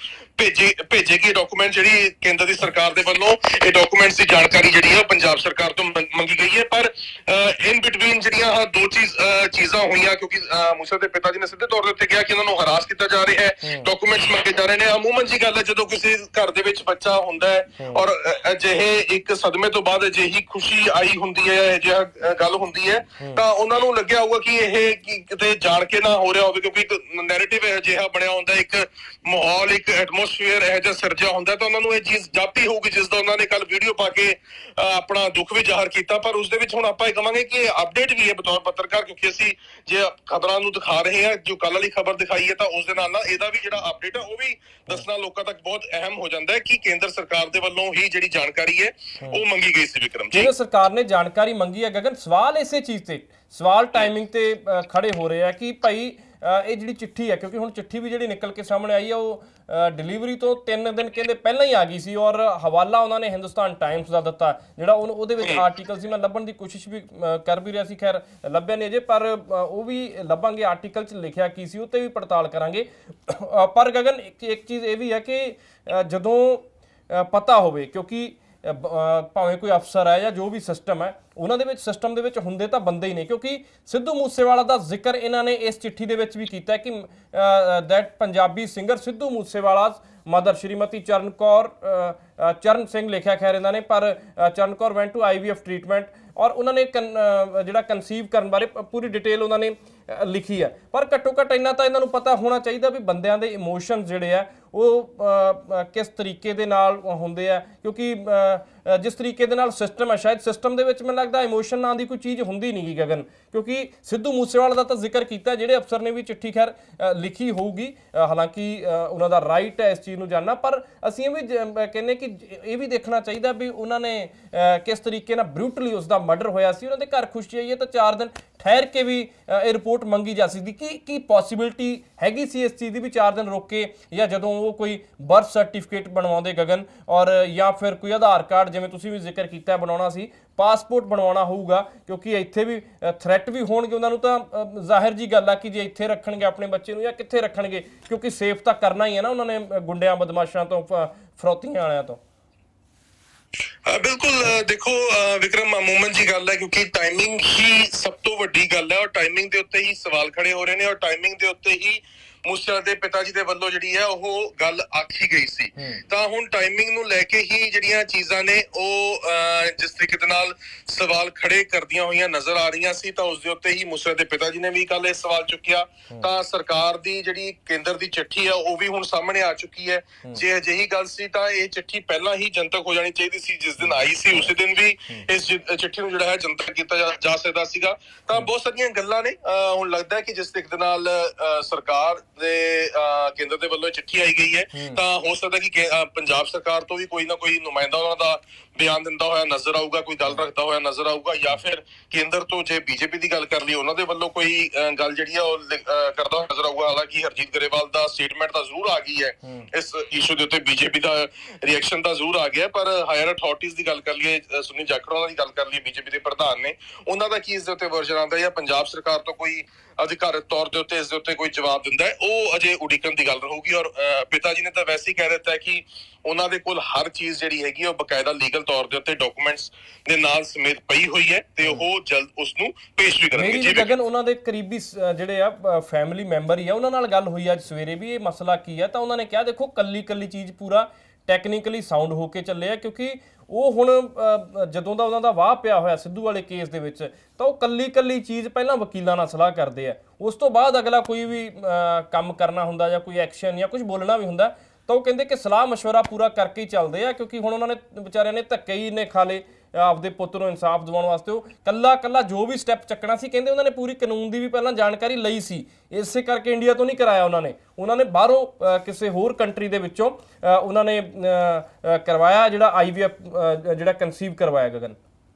ਭੇਜੇਗੀ ਡਾਕੂਮੈਂਟ। ਜਿਹੜੀ ਕੇਂਦਰ ਦੀ ਸਰਕਾਰ ਦੇ ਵੱਲੋਂ ਇਹ ਡਾਕੂਮੈਂਟਸ ਦੀ ਜਾਣਕਾਰੀ ਜਿਹੜੀ ਹੈ ਪੰਜਾਬ ਸਰਕਾਰ ਤੋਂ ਮੰਗੀ ਗਈ ਹੈ। ਪਰ ਇਨ ਬਿਟਵੀਨ ਜਿਹੜੀਆਂ ਦੋ ਚੀਜ਼ਾਂ ਹੋਈਆਂ, ਕਿਉਂਕਿ ਮੂਸੇਵਾਲੇ ਦੇ ਪਿਤਾ ਜੀ ਨੇ ਸਿੱਧੇ ਤੌਰ ਦੇ ਉੱਤੇ ਕਿਹਾ ਕਿ ਉਹਨਾਂ ਨੂੰ ਹਰਾਸ ਕੀਤਾ ਜਾ ਰਿਹਾ ਹੈ, ਡਾਕੂਮੈਂਟਸ ਮੰਗੇ ਜਾ ਰਹੇ ਨੇ। ਅਮੂਮਨ ਜੀ ਗੱਲ ਹੈ ਜਦੋਂ ਕਿਸੇ ਘਰ ਦੇ ਵਿੱਚ ਬੱਚਾ ਹੁੰਦਾ ਹੈ ਔਰ ਅਜਿਹੇ ਇੱਕ ਸਦਮੇ ਤੋਂ ਬਾਅਦ ਅਜਿਹੀ ਖੁਸ਼ੀ ਆਈ ਹੁੰਦੀ ਹੈ, ਅਜਿਹਾ ਗੱਲ ਹੁੰਦੀ ਹੈ, ਤਾਂ ਉਹਨਾਂ ਨੂੰ ਲੱਗਿਆ ਹੋਊਗਾ ਕਿ ਇਹ ਕਿਤੇ ਜਾਣ ਕੇ ਨਾ ਹੋ ਰਿਹਾ ਹੋਵੇ, ਕਿਉਂਕਿ ਇੱਕ ਨੈਰੇਟਿਵ ਅਜਿਹਾ ਬਣਿਆ ਹੁੰਦਾ, ਇੱਕ ਮਾਹੌਲ, ਇੱਕ ਐਟਮੋਸਫੀਅਰ ਇਹੋ ਜਿਹਾ ਸਿਰਜਿਆ ਹੁੰਦਾ, ਤਾਂ ਉਹਨਾਂ ਨੂੰ ਇਹ ਚੀਜ਼ ਜਾਪੀ ਹੋਊਗੀ, ਜਿਸ ਦਾ ਉਹਨਾਂ ਨੇ ਕੱਲ ਵੀਡੀਓ ਪਾ ਕੇ ਆਪਣਾ ਦੁੱਖ ਵੀ ਜ਼ਾਹਰ ਕੀਤਾ। ਪਰ ਉਸ ਦੇ ਵਿੱਚ ਹੁਣ ਆਪਾਂ ਇਹ ਕਹਾਂਗੇ ਕਿ ਇਹ ਅਪਡੇਟ ਵੀ ਹੈ ਬਤੌਰ ਪੱਤਰਕਾਰ, ਕਿਉਂਕਿ ਅਸੀਂ ਜੇ ਖਬਰਾਂ ਨੂੰ ਦਿਖਾ ਰਹੇ ਹਾਂ, ਜੋ ਕੱਲ ਵਾਲੀ ਖਬਰ ਦਿਖਾਈ ਹੈ, ਤਾਂ ਉਸ ਦੇ ਨਾਲ ਨਾਲ ਇਹਦਾ ਵੀ ਜਿਹੜਾ ਅਪਡੇਟ ਹੈ ਉਹ ਵੀ ਦੱਸਣਾ ਲੋਕਾਂ ਤੱਕ ਬਹੁਤ ਅਹਿਮ ਹੋ ਜਾਂਦਾ ਹੈ ਕਿ ਕੇਂਦਰ ਸਰਕਾਰ ਦੇ ਵੱਲੋਂ ਹੀ ਜਿਹੜੀ ਜਾਣਕਾਰੀ ਹੈ ਉਹ ਮੰਗੀ ਗਈ ਸੀ। ਵਿਕਰਮ ਜੀ, ਜਦੋਂ ਸਰਕਾਰ ਨੇ ਜਾਣਕਾਰੀ ਮੰਗੀ ਹੈ ਗਗਨ, ਸਵਾਲ ਇਸੇ ਚੀਜ਼ ਤੇ, ਸਵਾਲ ਟਾਈਮਿੰਗ ਤੇ ਖੜੇ ਹੋ ਰਹੇ ਆ ਕਿ ਭਾਈ ਇਹ ਜਿਹੜੀ ਚਿੱਠੀ ਹੈ, ਕਿਉਂਕਿ ਹੁਣ ਚਿੱਠੀ ਵੀ ਜਿਹੜੀ ਨਿਕਲ ਕੇ ਸਾਹਮਣੇ ਆਈ ਹੈ ਉਹ ਡਿਲੀਵਰੀ ਤੋਂ 3 ਦਿਨ ਕਹਿੰਦੇ ਪਹਿਲਾਂ ਹੀ ਆ ਗਈ ਸੀ, ਔਰ ਹਵਾਲਾ ਉਹਨਾਂ ਨੇ ਹਿੰਦੁਸਤਾਨ ਟਾਈਮਸ ਦਾ ਦਿੱਤਾ, ਜਿਹੜਾ ਉਹਦੇ ਵਿੱਚ ਆਰਟੀਕਲ ਸੀ। ਮੈਂ ਲੱਭਣ ਦੀ ਕੋਸ਼ਿਸ਼ ਵੀ ਕਰ ਵੀ ਰਿਹਾ ਸੀ, ਖੈਰ ਲੱਭਿਆ ਨਹੀਂ ਅਜੇ, ਪਰ ਉਹ ਵੀ ਲੱਭਾਂਗੇ, ਆਰਟੀਕਲ 'ਚ ਲਿਖਿਆ ਕੀ ਸੀ ਉਹ 'ਤੇ ਵੀ ਪੜਤਾਲ ਕਰਾਂਗੇ। ਪਰ ਗਗਨ ਇੱਕ ਚੀਜ਼ ਇਹ ਵੀ ਹੈ ਕਿ ਜਦੋਂ ਪਤਾ ਹੋਵੇ, ਕਿਉਂਕਿ ਭਾਵੇਂ ਕੋਈ ਅਫਸਰ ਹੈ ਜਾਂ ਜੋ ਵੀ ਸਿਸਟਮ ਹੈ, ਉਹਨਾਂ ਦੇ ਵਿੱਚ ਸਿਸਟਮ ਦੇ ਵਿੱਚ ਹੁੰਦੇ ਤਾਂ ਬੰਦੇ ਹੀ ਨੇ, ਕਿਉਂਕਿ ਸਿੱਧੂ ਮੂਸੇਵਾਲਾ ਦਾ ਜ਼ਿਕਰ ਇਹਨਾਂ ਨੇ ਇਸ ਚਿੱਠੀ ਦੇ ਵਿੱਚ ਵੀ ਕੀਤਾ ਕਿ that Punjabi singer Sidhu Moosewala mother Shrimati Charan Singh ਲਿਖਿਆ ਖੈਰ ਇਹਨਾਂ ਨੇ, ਪਰ Charan Kaur went to IVF treatment, ਔਰ ਉਹਨਾਂ ਨੇ ਜਿਹੜਾ ਕਨਸੀਵ ਕਰਨ ਬਾਰੇ ਪੂਰੀ ਡਿਟੇਲ ਉਹਨਾਂ ਨੇ ਲਿਖੀ ਹੈ। ਪਰ ਘੱਟੋ ਘੱਟ ਇੰਨਾ ਤਾਂ ਇਹਨਾਂ ਨੂੰ ਪਤਾ ਹੋਣਾ ਚਾਹੀਦਾ ਵੀ ਬੰਦਿਆਂ ਦੇ ਇਮੋਸ਼ਨਸ ਜਿਹੜੇ ਆ ਉਹ ਕਿਸ ਤਰੀਕੇ ਦੇ ਨਾਲ ਹੁੰਦੇ ਆ, ਕਿਉਂਕਿ ਜਿਸ ਤਰੀਕੇ ਦੇ ਨਾਲ ਸਿਸਟਮ ਹੈ, ਸ਼ਾਇਦ ਸਿਸਟਮ ਦੇ ਵਿੱਚ ਮੈਨੂੰ ਲੱਗਦਾ ਇਮੋਸ਼ਨ ਨਾਂ ਦੀ ਕੋਈ ਚੀਜ਼ ਹੁੰਦੀ ਨਹੀਂ ਗੀ ਗਗਨ, ਕਿਉਂਕਿ ਸਿੱਧੂ ਮੂਸੇਵਾਲਾ ਦਾ ਤਾਂ ਜ਼ਿਕਰ ਕੀਤਾ, ਜਿਹੜੇ ਅਫਸਰ ਨੇ ਵੀ ਚਿੱਠੀ ਖੈਰ ਲਿਖੀ ਹੋਊਗੀ, ਹਾਲਾਂਕਿ ਉਹਨਾਂ ਦਾ ਰਾਈਟ ਹੈ ਇਸ ਚੀਜ਼ ਨੂੰ ਜਾਣਨਾ, ਪਰ ਅਸੀਂ ਇਹ ਵੀ ਕਹਿੰਦੇ ਕਿ ਇਹ ਵੀ ਦੇਖਣਾ ਚਾਹੀਦਾ ਵੀ ਉਹਨਾਂ ਨੇ ਕਿਸ ਤਰੀਕੇ ਨਾਲ ਬਰੂਟਲੀ ਉਸ ਦਾ ਮਰਡਰ ਹੋਇਆ ਸੀ, ਉਹਨਾਂ ਦੇ ਘਰ ਖੁਸ਼ੀ ਆਈ ਹੈ ਤਾਂ 4 ਦਿਨ ਠਹਿਰ ਕੇ ਵੀ ਇਹ ਰਿਪੋਰਟ ਮੰਗੀ ਜਾ ਸਕਦੀ। ਕੀ ਪੋਸੀਬਿਲਿਟੀ ਹੈਗੀ ਸੀ ਇਸ ਚੀਜ਼ ਦੀ ਵੀ 4 ਦਿਨ ਰੁਕ ਕੇ, ਜਾਂ ਜਦੋਂ ਉਹ ਕੋਈ ਬਰਥ ਸਰਟੀਫਿਕੇਟ ਬਣਵਾਉਂਦੇ ਗਗਨ, ਔਰ ਜਾਂ ਫਿਰ ਕੋਈ ਆਧਾਰ ਕਾਰਡ ਜਿਵੇਂ ਤੁਸੀਂ ਵੀ ਜ਼ਿਕਰ ਕੀਤਾ ਬਣਾਉਣਾ ਸੀ, ਪਾਸਪੋਰਟ ਬਣਵਾਉਣਾ ਹੋਊਗਾ, ਕਿਉਂਕਿ ਇੱਥੇ ਵੀ ਥ੍ਰੈਟ ਵੀ ਹੋਣਗੇ ਉਹਨਾਂ ਨੂੰ, ਤਾਂ ਜ਼ਾਹਿਰ ਜੀ ਗੱਲ ਆ ਕਿ ਜੇ ਇੱਥੇ ਰੱਖਣਗੇ ਆਪਣੇ ਬੱਚੇ ਨੂੰ ਜਾਂ ਕਿੱਥੇ ਰੱਖਣਗੇ, ਕਿਉਂਕਿ ਸੇਫ ਤਾਂ ਕਰਨਾ ਹੀ ਹੈ ਨਾ ਉਹਨਾਂ ਨੇ ਗੁੰਡਿਆਂ ਬਦਮਾਸ਼ਾਂ ਤੋਂ, ਫਰੋਤੀਆਂ ਵਾਲਿਆਂ ਤੋਂ। ਬਿਲਕੁਲ, ਦੇਖੋ ਵਿਕਰਮ, ਅਮੂਮਨ ਜੀ ਗੱਲ ਹੈ, ਕਿਉਂਕਿ ਟਾਈਮਿੰਗ ਹੀ ਸਭ ਤੋਂ ਵੱਡੀ ਗੱਲ ਹੈ, ਔਰ ਟਾਈਮਿੰਗ ਦੇ ਉੱਤੇ ਹੀ ਸਵਾਲ ਖੜੇ ਹੋ ਰਹੇ ਨੇ, ਔਰ ਟਾਈਮਿੰਗ ਦੇ ਉੱਤੇ ਹੀ ਮੂਸੇਵਾਲੇ ਦੇ ਪਿਤਾ ਜੀ ਦੇ ਵੱਲੋਂ ਜਿਹੜੀ ਹੈ ਉਹ ਗੱਲ ਆਖੀ ਗਈ ਸੀ। ਤਾਂ ਹੁਣ ਟਾਈਮਿੰਗ ਨੂੰ ਲੈ ਕੇ ਹੀ ਜਿਹੜੀਆਂ ਚੀਜ਼ਾਂ ਨੇ ਉਹ ਜਿਸ ਤਰੀਕੇ ਦੇ ਨਾਲ ਸਵਾਲ ਖੜੇ ਕਰਦੀਆਂ ਹੋਈਆਂ ਨਜ਼ਰ ਆ ਰਹੀਆਂ ਸੀ, ਤਾਂ ਉਸ ਦੇ ਉੱਤੇ ਹੀ ਮੂਸੇਵਾਲੇ ਦੇ ਪਿਤਾ ਜੀ ਨੇ ਵੀ ਕੱਲ ਇਹ ਸਵਾਲ ਚੁੱਕਿਆ। ਤਾਂ ਸਰਕਾਰ ਦੀ ਜਿਹੜੀ ਕੇਂਦਰ ਦੀ ਚਿੱਠੀ ਹੈ ਉਹ ਵੀ ਹੁਣ ਸਾਹਮਣੇ ਆ ਚੁੱਕੀ ਹੈ। ਜੇ ਅਜਿਹੀ ਗੱਲ ਸੀ ਤਾਂ ਇਹ ਚਿੱਠੀ ਪਹਿਲਾਂ ਹੀ ਜਨਤਕ ਹੋ ਜਾਣੀ ਚਾਹੀਦੀ ਸੀ, ਜਿਸ दिन आई सी उस दिन भी इस चिट्ठी ਨੂੰ ਜਿਹੜਾ ਹੈ ਜਨਤਕ ਕੀਤਾ ਜਾ ਸਕਦਾ ਸੀਗਾ। ਤਾਂ ਬਹੁਤ ਸਾਰੀਆਂ ਗੱਲਾਂ ਨੇ। ਹੁਣ ਲੱਗਦਾ ਹੈ ਕਿ ਜਿਸ ਤਰੀਕੇ ਦੇ ਨਾਲ ਸਰਕਾਰ ਦੇ ਕੇਂਦਰ ਦੇ ਵੱਲੋਂ ਚਿੱਠੀ ਆਈ ਗਈ ਹੈ ਤਾਂ ਹੋ ਸਕਦਾ ਕਿ ਪੰਜਾਬ ਸਰਕਾਰ ਤੋਂ ਵੀ ਕੋਈ ਨਾ ਕੋਈ ਨੁਮਾਇੰਦਾ ਉਹਨਾਂ ਦਾ ਬਿਆਨ ਦਿੰਦਾ ਹੋਇਆ ਨਜ਼ਰ ਆਊਗਾ, ਕੋਈ ਗੱਲ ਰੱਖਦਾ ਹੋਇਆ ਨਜ਼ਰ ਆਊਗਾ, ਜਾਂ ਫਿਰ ਕੇਂਦਰ ਤੋਂ ਜੇ ਬੀਜੇਪੀ ਦੀ ਗੱਲ ਕਰ ਲਈ ਉਹਨਾਂ ਦੇ ਵੱਲੋਂ ਕੋਈ ਗੱਲ ਜਿਹੜੀ ਆ ਉਹ ਕਰਦਾ ਹੋਇਆ ਨਜ਼ਰ ਆਊਗਾ। ਹਾਲਾਂਕਿ ਹਰਜੀਤ ਗਰੇਵਾਲ ਦਾ ਸਟੇਟਮੈਂਟ ਤਾਂ ਜ਼ਰੂਰ ਆ ਗਈ ਹੈ ਇਸ ਇਸ਼ੂ ਦੇ ਉੱਤੇ, ਬੀਜੇਪੀ ਦਾ ਰਿਐਕਸ਼ਨ ਤਾਂ ਜ਼ਰੂਰ ਆ ਗਿਆ, ਪਰ ਹਾਇਰ ਅਥਾਰਟੀਜ਼ ਦੀ ਗੱਲ ਕਰ ਲਈਏ, ਸੁਨੀਲ ਜਾਖੜ ਉਹਨਾਂ ਦੀ ਗੱਲ ਕਰ ਲਈਏ, ਬੀਜੇਪੀ ਦੇ ਪ੍ਰਧਾਨ ਨੇ, ਉਹਨਾਂ ਦਾ ਕੀ ਇਸ ਦੇ ਉੱਤੇ ਵਰਜਨ ਆਉਂਦਾ ਜਾਂ ਪੰਜਾਬ ਸਰਕਾਰ ਤੋਂ ਕੋਈ ਅਧਿਕਾਰਤ ਤੌਰ ਦੇ ਉੱਤੇ ਇਸ ਦੇ ਉੱਤੇ ਕੋਈ ਜਵਾਬ ਦਿੰਦਾ ਹੈ, ਉਹ ਅਜੇ ਉਡੀਕਣ ਦੀ ਗੱਲ ਰਹੂਗੀ। ਔਰ ਪਿਤਾ ਜੀ ਨੇ ਤਾਂ ਵੈਸੇ ਹੀ ਕਹਿ ਦਿੱਤਾ ਹੈ ਕਿ ਉਹਨਾਂ ਦੇ ਕੋਲ ਹਰ ਚੀਜ਼ ਜਿਹੜੀ ਹੈਗੀ ਉਹ ਬਕਾਇਦਾ ਲੀਗਲ ਤੌਰ ਦੇ ਉੱਤੇ ਡਾਕੂਮੈਂਟਸ ਦੇ ਨਾਲ ਸਮੇਤ ਪਈ ਹੋਈ ਹੈ ਤੇ ਉਹ ਜਲਦ ਉਸ ਨੂੰ ਪੇਸ਼ ਵੀ ਕਰਨਗੇ। ਮੇਰੀ ਗਗਨ ਉਹਨਾਂ ਦੇ ਕਰੀਬੀ ਜਿਹੜੇ ਆ ਫੈਮਿਲੀ ਮੈਂਬਰ ਹੀ ਆ, ਉਹਨਾਂ ਨਾਲ ਗੱਲ ਹੋਈ ਅੱਜ ਸਵੇਰੇ ਵੀ ਇਹ ਮਸਲਾ ਕੀ ਹੈ, ਤਾਂ ਉਹਨਾਂ ਨੇ ਕਿਹਾ ਦੇਖੋ ਕੱਲੀ ਚੀਜ਼ ਪੂਰਾ ਟੈਕਨੀਕਲੀ ਸਾਊਂਡ ਹੋ ਕੇ ਚੱਲੇ ਆ, ਕਿਉਂਕਿ ਉਹ ਹੁਣ ਜਦੋਂ ਦਾ ਉਹਨਾਂ ਦਾ ਵਾਹ ਪਿਆ ਹੋਇਆ ਸਿੱਧੂ ਵਾਲੇ ਕੇਸ ਦੇ ਵਿੱਚ ਤਾਂ ਉਹ ਕੱਲੀ ਚੀਜ਼ ਪਹਿਲਾਂ ਵਕੀਲਾਂ ਨਾਲ ਸਲਾਹ ਕਰਦੇ ਆ, ਉਸ ਤੋਂ ਬਾਅਦ ਅਗਲਾ ਕੋਈ ਵੀ ਕੰਮ ਕਰਨਾ ਹੁੰਦਾ ਜਾਂ ਕੋਈ ਐਕਸ਼ਨ ਜਾਂ ਕੁਝ ਬੋਲਣਾ ਵੀ ਹੁੰਦਾ ਤਾਂ ਉਹ ਕਹਿੰਦੇ ਕਿ ਸਲਾਹ ਮਸ਼ਵਰਾ ਪੂਰਾ ਕਰਕੇ ਹੀ ਚੱਲਦੇ ਆ, ਕਿਉਂਕਿ ਹੁਣ ਉਹਨਾਂ ਨੇ ਵਿਚਾਰਿਆਂ ਨੇ ਧੱਕੇ ਹੀ ਨੇ ਖਾ ਲਏ ਆਪਦੇ ਪੁੱਤ ਨੂੰ ਇਨਸਾਫ ਦਿਵਾਉਣ ਵਾਸਤੇ। ਉਹ ਕੱਲਾ ਜੋ ਵੀ ਸਟੈਪ ਚੱਕਣਾ ਸੀ ਕਹਿੰਦੇ ਉਹਨਾਂ ਨੇ ਪੂਰੀ ਕਾਨੂੰਨ ਦੀ ਵੀ ਪਹਿਲਾਂ ਜਾਣਕਾਰੀ ਲਈ ਸੀ, ਇਸੇ ਕਰਕੇ ਇੰਡੀਆ ਤੋਂ ਨਹੀਂ ਕਰਾਇਆ ਉਹਨਾਂ ਨੇ ਬਾਹਰੋਂ ਕਿਸੇ ਹੋਰ ਕੰਟਰੀ ਦੇ ਵਿੱਚੋਂ ਉਹਨਾਂ ਨੇ ਕਰਵਾਇਆ, ਜਿਹੜਾ IVF ਜਿਹੜਾ ਕਨਸੀਵ ਕਰਵਾਇਆ। ਗਗਨ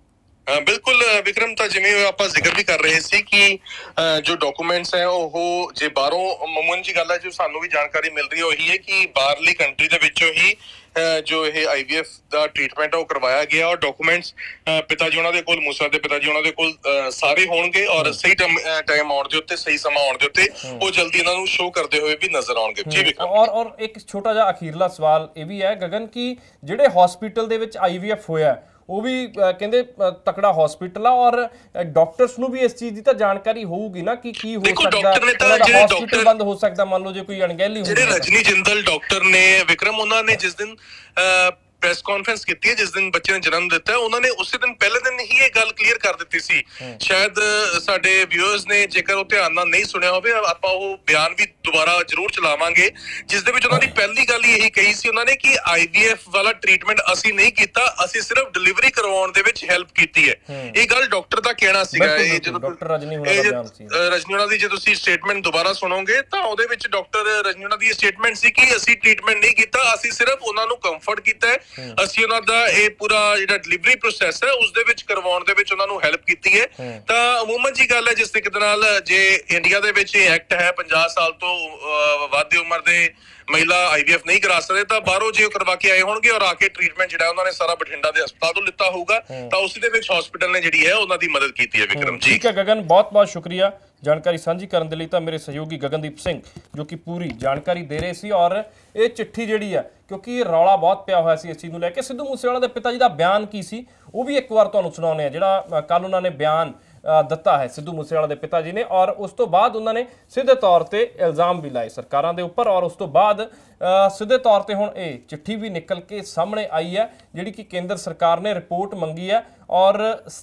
ਬਿਲਕੁਲ ਵਿਕਰਮ, ਤਾਂ ਜਿਵੇਂ ਆਪਾਂ ਜ਼ਿਕਰ ਵੀ ਕਰ ਰਹੇ ਸੀ ਕਿ ਜੋ ਡਾਕੂਮੈਂਟਸ ਹੈ ਉਹ ਜੇ ਬਾਹਰੋਂ ਮਾਮੂਲੀ ਜੀ ਗੱਲ ਹੈ, ਜੋ ਸਾਨੂੰ ਵੀ ਜਾਣਕਾਰੀ ਮਿਲ ਰਹੀ ਹੈ ਉਹੀ ਹੈ ਕਿ ਬਾਹਰਲੀ ਕੰਟਰੀ ਦੇ ਵਿੱਚੋਂ ਹੀ ਜੋ ਇਹ IVF ਦਾ ਟ੍ਰੀਟਮੈਂਟ ਉਹ ਕਰਵਾਇਆ ਗਿਆ, ਔਰ ਡਾਕੂਮੈਂਟਸ ਪਿਤਾ ਜੀ ਉਹਨਾਂ ਦੇ ਕੋਲ, ਮੂਸਾ ਦੇ ਪਿਤਾ ਜੀ ਉਹਨਾਂ ਦੇ ਕੋਲ ਸਾਰੇ ਹੋਣਗੇ ਔਰ ਸਹੀ ਟਾਈਮ ਆਉਣ ਦੇ ਉੱਤੇ, ਸਹੀ ਸਮਾਂ ਆਉਣ ਦੇ ਉੱਤੇ ਉਹ ਜਲਦੀ ਇਹਨਾਂ ਨੂੰ ਸ਼ੋਅ ਕਰਦੇ ਹੋਏ ਵੀ ਨਜ਼ਰ ਆਉਣਗੇ। ਜੀ ਵਿਕਰਮ, ਔਰ ਇੱਕ ਛੋਟਾ ਜਿਹਾ ਅਖੀਰਲਾ ਸਵਾਲ ਇਹ ਵੀ ਹੈ ਗਗਨ ਕਿ ਜਿਹੜੇ ਹਸਪੀਟਲ ਦੇ ਵਿੱਚ IVF ਹੋਇਆ ਉਹ ਵੀ ਕਹਿੰਦੇ ਤਕੜਾ ਹਸਪੀਟਲ ਆ, ਔਰ ਡਾਕਟਰਸ ਨੂੰ ਵੀ ਇਸ ਚੀਜ਼ ਦੀ ਤਾਂ ਜਾਣਕਾਰੀ ਹੋਊਗੀ ਨਾ ਕਿ ਕੀ ਹੋ ਸਕਦਾ, ਹਸਪੀਟਲ ਬੰਦ ਹੋ ਸਕਦਾ ਮੰਨ ਲਓ ਜੇ ਕੋਈ ਅਣਗਹਿਲੀ ਹੁੰਦੀ। ਜਿਹੜੇ ਰਜਨੀ ਜਿੰਦਲ ਡਾਕਟਰ ਨੇ ਵਿਕਰਮ, ਉਹਨਾਂ ਨੇ ਜਿਸ ਦਿਨ ਪ੍ਰੈਸ ਕਾਨਫਰੰਸ ਕੀਤੀ ਹੈ, ਜਿਸ ਦਿਨ ਬੱਚੇ ਨੇ ਜਨਮ ਦਿੱਤਾ, ਉਹਨਾਂ ਨੇ ਉਸੇ ਦਿਨ ਪਹਿਲੇ ਦਿਨ ਹੀ ਇਹ ਗੱਲ ਕਲੀਅਰ ਕਰ ਦਿੱਤੀ ਸੀ। ਸ਼ਾਇਦ ਸਾਡੇ ਵਿਊਅਰਸ ਨੇ ਜੇਕਰ ਉਹ ਧਿਆਨ ਨਾਲ ਨਹੀਂ ਸੁਣਿਆ ਹੋਵੇ, ਆਪਾਂ ਉਹ ਬਿਆਨ ਵੀ ਦੁਬਾਰਾ ਜ਼ਰੂਰ ਚਲਾਵਾਂਗੇ, ਜਿਸ ਦੇ ਵਿੱਚ ਉਹਨਾਂ ਦੀ ਪਹਿਲੀ ਗੱਲ ਇਹੀ ਕਹੀ ਸੀ ਉਹਨਾਂ ਨੇ ਕਿ IVF ਵਾਲਾ ਟ੍ਰੀਟਮੈਂਟ ਅਸੀਂ ਨਹੀਂ ਕੀਤਾ, ਅਸੀਂ ਸਿਰਫ ਡਿਲੀਵਰੀ ਕਰਵਾਉਣ ਦੇ ਵਿੱਚ ਹੈਲਪ ਕੀਤੀ ਹੈ। ਇਹ ਗੱਲ ਡਾਕਟਰ ਦਾ ਕਹਿਣਾ ਸੀਗਾ। ਇਹ ਜਦੋਂ ਡਾਕਟਰ ਰਜਨੀ ਹੋਣਾ ਦੀ ਜੇ ਤੁਸੀਂ ਸਟੇਟਮੈਂਟ ਦੁਬਾਰਾ ਸੁਣੋਗੇ ਤਾਂ ਉਹਦੇ ਵਿੱਚ ਡਾਕਟਰ ਰਜਨੀ ਹੋਣਾ ਦੀ ਸਟੇਟਮੈਂਟ ਸੀ ਕਿ ਅਸੀਂ ਟ੍ਰੀਟਮੈਂਟ ਨਹੀਂ ਕੀਤਾ, ਅਸੀਂ ਸਿਰਫ ਉਹਨਾਂ ਨੂੰ ਕੰਫਰਟ ਕੀਤਾ ਹੈ, ਅਸੀਂ ਉਹਨਾਂ ਦਾ ਇਹ ਪੂਰਾ ਜਿਹੜਾ ਡਿਲੀਵਰੀ ਪ੍ਰੋਸੈਸ ਹੈ ਉਸ ਦੇ ਵਿੱਚ ਕਰਵਾਉਣ ਦੇ ਵਿੱਚ ਉਹਨਾਂ ਨੂੰ ਹੈਲਪ ਕੀਤੀ ਹੈ। ਤਾਂ ਅਮੂਮਨ ਜੀ ਗੱਲ ਹੈ ਜਿਸ ਤਰੀਕੇ ਦੇ ਨਾਲ ਜੇ ਇੰਡੀਆ ਦੇ ਵਿੱਚ ਇਹ ਐਕਟ ਹੈ 50 ਸਾਲ ਤੋਂ ਵੱਧ ਦੀ ਉਮਰ ਦੇ ਮਹਿਲਾ IVF ਨਹੀਂ ਕਰਾ ਸਕਦੇ ਤਾਂ ਬਾਹਰੋਂ ਜੇ ਉਹ ਕਰਵਾ ਕੇ ਆਏ ਹੋਣਗੇ ਔਰ ਆ ਕੇ ਟ੍ਰੀਟਮੈਂਟ ਜਿਹੜਾ ਉਹਨਾਂ ਨੇ ਸਾਰਾ ਬਠਿੰਡਾ ਦੇ ਹਸਪਤਾਲ ਤੋਂ ਲਿੱਤਾ ਹੋਊਗਾ ਤਾਂ ਉਸੇ ਦੇ ਵਿੱਚ ਹਸਪੀਟਲ ਨੇ ਜਿਹੜੀ ਹੈ ਉਹਨਾਂ ਦੀ ਮਦਦ ਕੀਤੀ ਹੈ। ਵਿਕਰਮ ਜੀ, ਠੀਕ ਹੈ ਗਗਨ, ਬਹੁਤ ਸ਼ੁਕਰੀਆ ਜਾਣਕਾਰੀ ਸਾਂਝੀ ਕਰਨ ਦੇ ਲਈ। ਤਾਂ ਮੇਰੇ ਸਹਿਯੋਗੀ ਗਗਨਦੀਪ ਸਿੰਘ ਜੋ ਕਿ ਪੂਰੀ ਜਾਣਕਾਰੀ ਦੇ ਰਹੇ ਸੀ, ਔਰ ਇਹ ਚਿੱਠੀ ਜਿਹੜੀ ਆ ਕਿਉਂਕਿ ਰੌਲਾ ਬਹੁਤ ਪਿਆ ਹੋਇਆ ਸੀ ਇਸ ਚੀਜ਼ ਨੂੰ ਲੈ ਕੇ, ਸਿੱਧੂ ਮੂਸੇਵਾਲਾ ਦੇ ਪਿਤਾ ਜੀ ਦਾ ਬਿਆਨ ਕੀ ਸੀ ਉਹ ਵੀ ਇੱਕ ਵਾਰ ਤੁਹਾਨੂੰ ਸੁਣਾਉਂਦੇ ਆ, ਜਿਹੜਾ ਕੱਲ ਉਹਨਾਂ ਨੇ ਬਿਆਨ ਦਿੱਤਾ ਹੈ ਸਿੱਧੂ ਮੂਸੇਵਾਲਾ ਦੇ ਪਿਤਾ ਜੀ ਨੇ, ਔਰ ਉਸ ਤੋਂ ਬਾਅਦ ਉਹਨਾਂ ਨੇ ਸਿੱਧੇ ਤੌਰ ਤੇ ਇਲਜ਼ਾਮ ਵੀ ਲਾਏ ਸਰਕਾਰਾਂ ਦੇ ਉੱਪਰ, ਔਰ ਉਸ ਤੋਂ ਬਾਅਦ ਸਿੱਧੇ ਤੌਰ ਤੇ ਹੁਣ ਇਹ ਚਿੱਠੀ ਵੀ ਨਿਕਲ ਕੇ ਸਾਹਮਣੇ ਆਈ ਹੈ ਜਿਹੜੀ ਕਿ ਕੇਂਦਰ ਸਰਕਾਰ ਨੇ ਰਿਪੋਰਟ ਮੰਗੀ ਹੈ, ਔਰ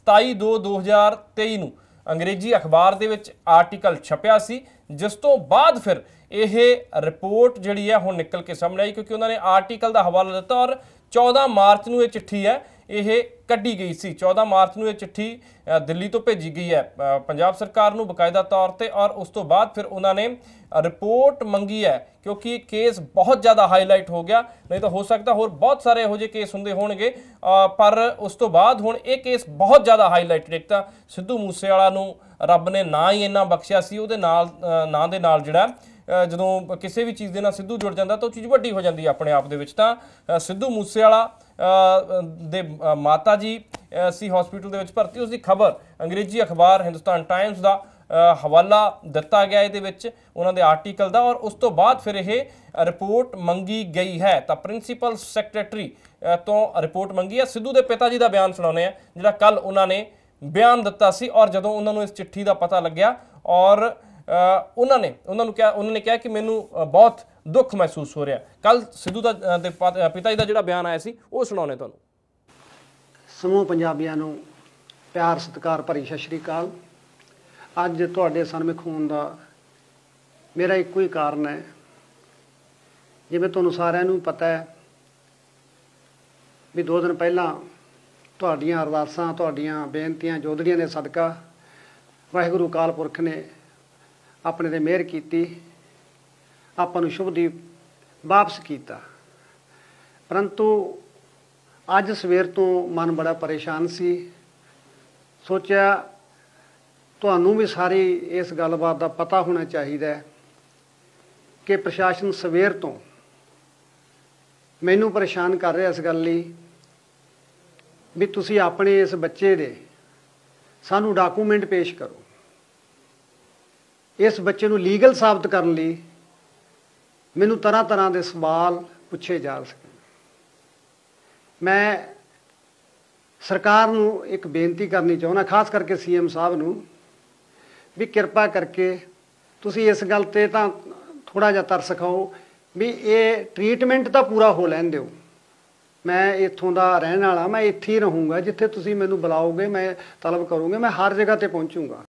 27/2/2023 ਨੂੰ ਅੰਗਰੇਜ਼ੀ ਅਖਬਾਰ ਦੇ ਵਿੱਚ ਆਰਟੀਕਲ ਛਪਿਆ ਸੀ, ਜਿਸ ਤੋਂ ਬਾਅਦ ਫਿਰ ਇਹ ਰਿਪੋਰਟ ਜਿਹੜੀ ਹੈ ਹੁਣ ਨਿਕਲ ਕੇ ਸਾਹਮਣੇ ਆਈ, ਕਿਉਂਕਿ ਉਹਨਾਂ ਨੇ ਆਰਟੀਕਲ ਦਾ ਹਵਾਲਾ ਦਿੱਤਾ ਔਰ 14 ਮਾਰਚ ਨੂੰ ਇਹ ਚਿੱਠੀ ਹੈ ਇਹ ਕੱਢੀ ਗਈ ਸੀ। 14 ਮਾਰਚ ਨੂੰ ਇਹ ਚਿੱਠੀ ਦਿੱਲੀ ਤੋਂ ਭੇਜੀ ਗਈ ਹੈ ਪੰਜਾਬ ਸਰਕਾਰ ਨੂੰ ਬਕਾਇਦਾ ਤੌਰ ਤੇ, ਔਰ ਉਸ ਤੋਂ ਬਾਅਦ ਫਿਰ ਉਹਨਾਂ ਨੇ ਰਿਪੋਰਟ ਮੰਗੀ ਹੈ ਕਿਉਂਕਿ ਕੇਸ ਬਹੁਤ ਜ਼ਿਆਦਾ ਹਾਈਲਾਈਟ ਹੋ ਗਿਆ, ਨਹੀਂ ਤਾਂ ਹੋ ਸਕਦਾ ਹੋਰ ਬਹੁਤ ਸਾਰੇ ਇਹੋ ਜਿਹੇ ਕੇਸ ਹੁੰਦੇ ਹੋਣਗੇ, ਪਰ ਉਸ ਤੋਂ ਬਾਅਦ ਹੁਣ ਇਹ ਕੇਸ ਬਹੁਤ ਜ਼ਿਆਦਾ ਹਾਈਲਾਈਟਡ। ਇੱਕ ਤਾਂ ਸਿੱਧੂ ਮੂਸੇਵਾਲਾ ਨੂੰ ਰੱਬ ਨੇ ਨਾਂ ਹੀ ਇੰਨਾ ਬਖਸ਼ਿਆ ਸੀ, ਉਹਦੇ ਨਾਲ ਨਾਂ ਦੇ ਨਾਲ ਜਿਹੜਾ ਜਦੋਂ ਕਿਸੇ ਵੀ ਚੀਜ਼ ਦੇ ਨਾਲ ਸਿੱਧੂ ਜੁੜ ਜਾਂਦਾ ਤਾਂ ਉਹ ਚੀਜ਼ ਵੱਡੀ ਹੋ ਜਾਂਦੀ ਹੈ ਆਪਣੇ ਆਪ ਦੇ ਵਿੱਚ। ਤਾਂ ਸਿੱਧੂ ਮੂਸੇਵਾਲਾ ਦੇ ਮਾਤਾ ਜੀ ਸੀ ਹਸਪੀਟਲ ਦੇ ਵਿੱਚ ਭਰਤੀ, ਉਸ ਦੀ ਖਬਰ ਅੰਗਰੇਜ਼ੀ ਅਖਬਾਰ ਹਿੰਦੁਸਤਾਨ ਟਾਈਮਸ ਦਾ ਹਵਾਲਾ ਦਿੱਤਾ ਗਿਆ ਇਹਦੇ ਵਿੱਚ ਉਹਨਾਂ ਦੇ ਆਰਟੀਕਲ ਦਾ, ਔਰ ਉਸ ਤੋਂ ਬਾਅਦ ਫਿਰ ਇਹ ਰਿਪੋਰਟ ਮੰਗੀ ਗਈ ਹੈ। ਤਾਂ ਪ੍ਰਿੰਸੀਪਲ ਸੈਕਟਰੀ ਤੋਂ ਰਿਪੋਰਟ ਮੰਗੀ ਹੈ। ਸਿੱਧੂ ਦੇ ਪਿਤਾ ਜੀ ਦਾ ਬਿਆਨ ਸੁਣਾਉਂਦੇ ਆ ਜਿਹੜਾ ਕੱਲ ਉਹਨਾਂ ਨੇ ਬਿਆਨ ਦਿੱਤਾ ਸੀ, ਔਰ ਜਦੋਂ ਉਹਨਾਂ ਨੂੰ ਇਸ ਚਿੱਠੀ ਦਾ ਪਤਾ ਲੱਗਿਆ ਔਰ ਉਹਨਾਂ ਨੇ ਕਿਹਾ ਕਿ ਮੈਨੂੰ ਬਹੁਤ ਦੁੱਖ ਮਹਿਸੂਸ ਹੋ ਰਿਹਾ। ਕੱਲ ਸਿੱਧੂ ਦਾ ਪਿਤਾ ਜੀ ਦਾ ਜਿਹੜਾ ਬਿਆਨ ਆਇਆ ਸੀ ਉਹ ਸੁਣਾਉਣੇ ਤੁਹਾਨੂੰ। ਸਮੂਹ ਪੰਜਾਬੀਆਂ ਨੂੰ ਪਿਆਰ ਸਤਿਕਾਰ ਭਰੀ ਸਤਿ ਸ਼੍ਰੀ ਅਕਾਲ। ਅੱਜ ਤੁਹਾਡੇ ਸਾਹਮਣੇ ਖੂਨ ਦਾ ਮੇਰਾ ਇੱਕੋ ਹੀ ਕਾਰਨ ਹੈ। ਜਿਵੇਂ ਤੁਹਾਨੂੰ ਸਾਰਿਆਂ ਨੂੰ ਪਤਾ ਹੈ ਵੀ 2 ਦਿਨ ਪਹਿਲਾਂ ਤੁਹਾਡੀਆਂ ਅਰਦਾਸਾਂ, ਤੁਹਾਡੀਆਂ ਬੇਨਤੀਆਂ, ਜੋਦੜੀਆਂ ਦੇ ਸਦਕਾ ਵਾਹਿਗੁਰੂ ਅਕਾਲ ਪੁਰਖ ਨੇ ਆਪਣੇ ਤੇ ਮਿਹਰ ਕੀਤੀ, ਆਪਾਂ ਨੂੰ ਸ਼ੁਭਦੀਪ ਵਾਪਸ ਕੀਤਾ। ਪਰੰਤੂ ਅੱਜ ਸਵੇਰ ਤੋਂ ਮਨ ਬੜਾ ਪਰੇਸ਼ਾਨ ਸੀ। ਸੋਚਿਆ ਤੁਹਾਨੂੰ ਵੀ ਸਾਰੀ ਇਸ ਗੱਲਬਾਤ ਦਾ ਪਤਾ ਹੋਣਾ ਚਾਹੀਦਾ ਹੈ ਕਿ ਪ੍ਰਸ਼ਾਸਨ ਸਵੇਰ ਤੋਂ ਮੈਨੂੰ ਪਰੇਸ਼ਾਨ ਕਰ ਰਿਹਾ ਇਸ ਗੱਲ ਲਈ ਵੀ ਤੁਸੀਂ ਆਪਣੇ ਇਸ ਬੱਚੇ ਦੇ ਸਾਨੂੰ ਡਾਕੂਮੈਂਟ ਪੇਸ਼ ਕਰੋ। ਇਸ ਬੱਚੇ ਨੂੰ ਲੀਗਲ ਸਾਬਤ ਕਰਨ ਲਈ ਮੈਨੂੰ ਤਰ੍ਹਾਂ ਤਰ੍ਹਾਂ ਦੇ ਸਵਾਲ ਪੁੱਛੇ ਜਾ ਸਕਣ। ਮੈਂ ਸਰਕਾਰ ਨੂੰ ਇੱਕ ਬੇਨਤੀ ਕਰਨੀ ਚਾਹੁੰਦਾ, ਖਾਸ ਕਰਕੇ ਸੀਐਮ ਸਾਹਿਬ ਨੂੰ, ਵੀ ਕਿਰਪਾ ਕਰਕੇ ਤੁਸੀਂ ਇਸ ਗੱਲ ਤੇ ਤਾਂ ਥੋੜ੍ਹਾ ਜਿਹਾ ਤਰਸ ਖਾਓ ਵੀ ਇਹ ਟ੍ਰੀਟਮੈਂਟ ਤਾਂ ਪੂਰਾ ਹੋ ਲੈਣ ਦਿਓ। ਮੈਂ ਇੱਥੋਂ ਦਾ ਰਹਿਣ ਵਾਲਾ, ਮੈਂ ਇੱਥੇ ਹੀ ਰਹੂੰਗਾ। ਜਿੱਥੇ ਤੁਸੀਂ ਮੈਨੂੰ ਬੁਲਾਓਗੇ, ਮੈਂ ਤਲਬ ਕਰੂੰਗਾ, ਮੈਂ ਹਰ ਜਗ੍ਹਾ ਤੇ ਪਹੁੰਚੂੰਗਾ।